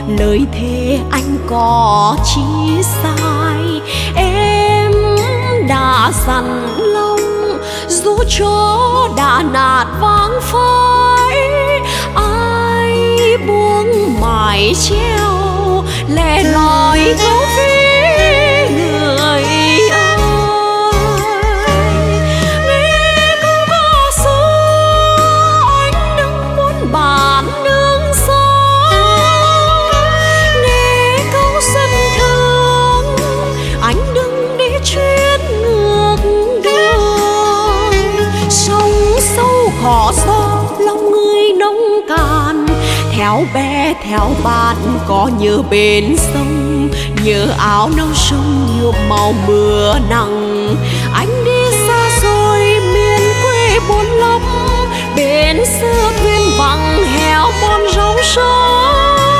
lời thề anh có chi sai. Em đã dặn lòng dù cho đã nát vang phai, ai buông mái treo lẻ loi câu ví người ơi. Nghe câu ca xưa anh đừng muốn bàn nương gió, nghe câu dân thương anh đừng đi chuyến ngược đường. Sông sâu khó gió lòng người nông cạn, theo bè theo bạn có nhớ bên sông, nhớ áo nâu sông nhiều màu mưa nắng. Anh đi xa rồi miền quê buồn lắm, bên xưa thuyền vắng heo bon rong sông.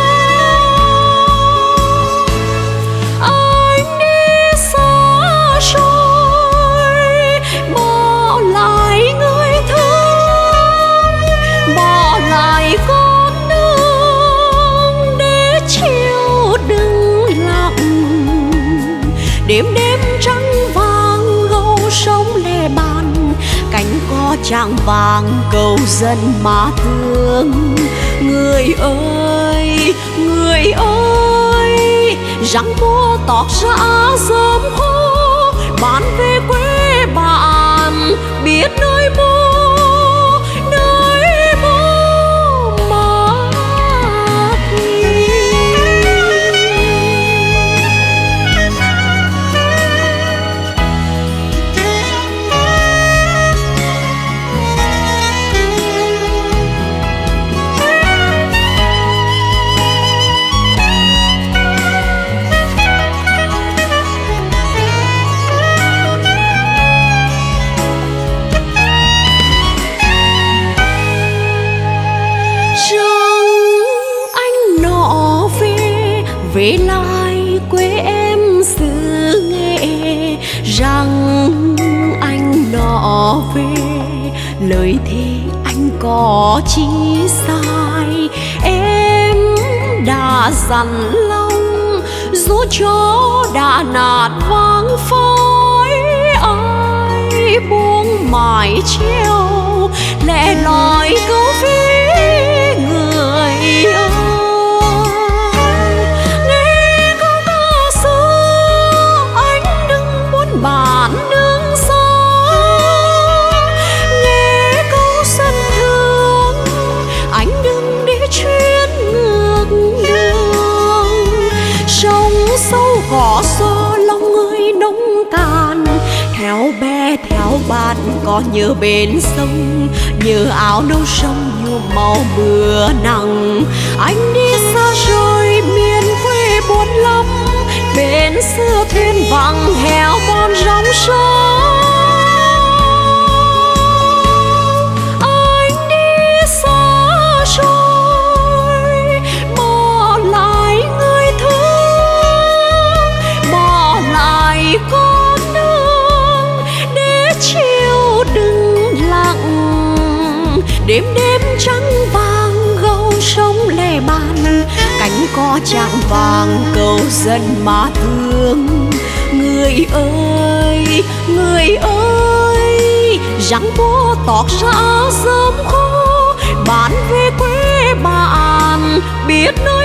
Anh đi xa rồi bỏ lại người thương, bỏ lại con nương để chiều đừng lặng. Đêm đêm trăng vàng gâu sông lẻ bàn, cánh co tràng vàng cầu dân mà thương. Người ơi người ơi, răng cua tọt ra rơm khô, bán về quê bạn biết nơi mô mà thì. Về lại quê em xứ Nghệ, rằng anh nọ về lời thề anh có chi sai. Em đã dặn lòng dù cho đã nát vang phai, ai buông mái treo lẻ loi câu ví người ơi. Bản nương gió nghe câu dân thương, anh đừng đi chuyến ngược đường. Sông sâu gõ gió lòng người nông cạn, theo bè theo bạn có nhớ bên sông, nhớ áo nâu sông nhiều màu mưa nắng. Anh đi xa rồi miền quê buồn lắm, bên xưa thuyền vắng heo bon rong sông. Anh đi xa rồi bỏ lại người thương, bỏ lại con nương để chiều đừng lặng. Đêm đêm trắng vàng gâu sông lẻ bàn, cánh co tràng vàng cầu dân mà thương. Người ơi, răng bố tọt ra rơm khô, bán về quê bạn biết nơi